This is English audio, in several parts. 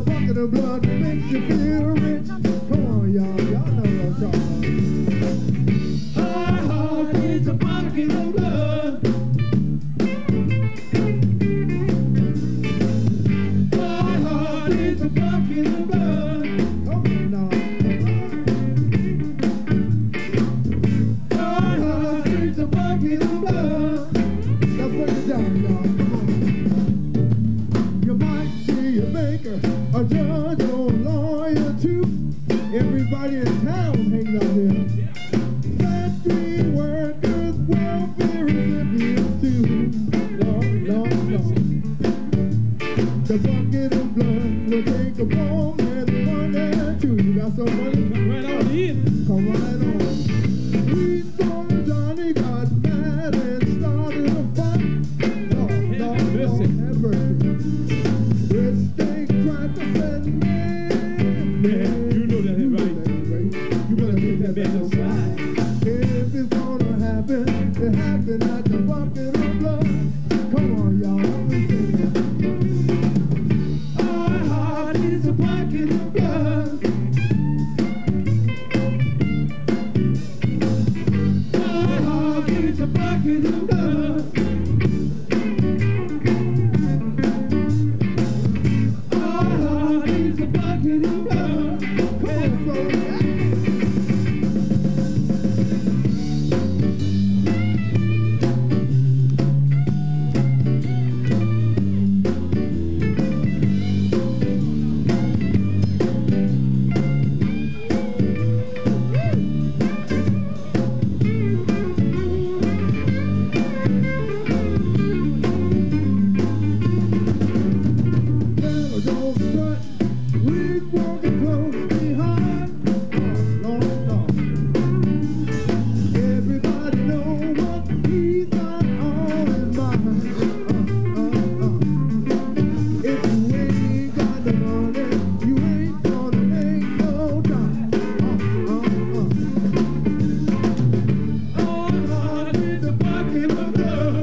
bucket of blood makes you feel rich. Come on, y'all. Y'all know what I'm talking about. Our heart needs a bucket of blood. Our heart needs a bucket of blood. Come on now. Our heart needs a bucket of blood. Now put it down, y'all. Come on. You might see a banker, a judge, or a lawyer too. Everybody in town hangs out here. Factory workers, welfare recipients too. Lord, Lord, Lord. The bucket of blood will take a bomb and money too. You got some money? Come right on in. Come right on. We saw Johnny got mad and started a fight. Lord, Lord, Lord, have mercy. With steak, crackers, and man, you know that ain't right. You better put that man aside. If it's gonna happen, it happened at the bucket of blood. Come on, y'all, let me sing that. Our heart is a bucket of blood. Our heart is a bucket of blood. Our heart is a bucket of blood. Come on, folks. Never don't strut. We walking close behind. Lord, Lord. Everybody know what he's got on his mind. If you ain't got the money, you ain't gonna make no time. Our heart is a bucket of blood.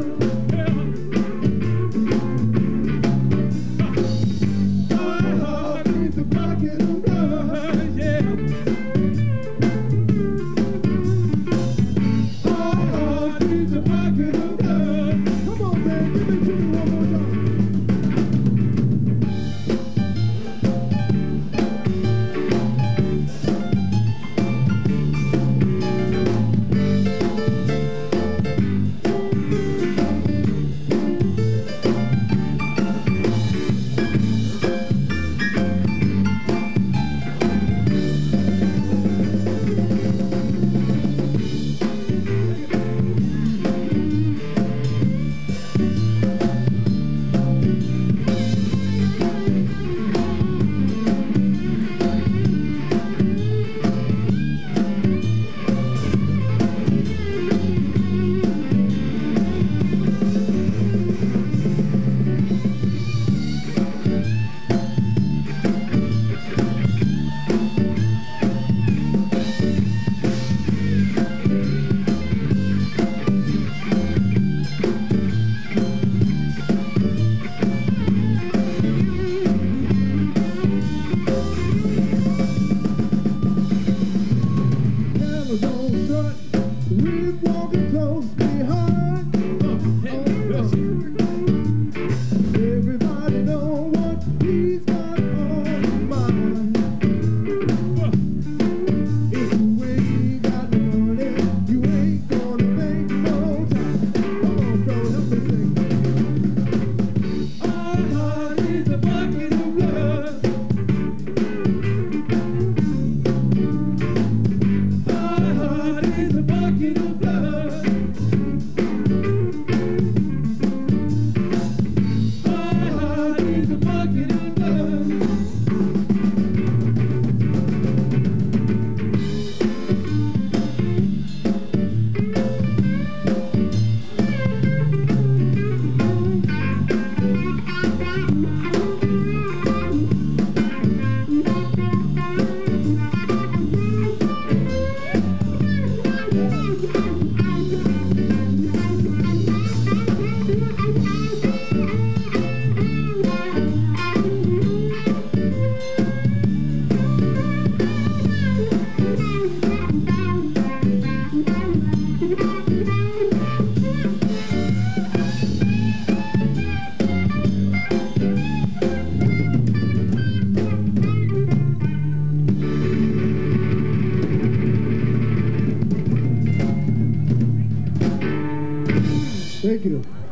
Our heart is a bucket of blood. Yeah. Our heart is a bucket of blood. Come on, man, give it to me one more time. Thank you.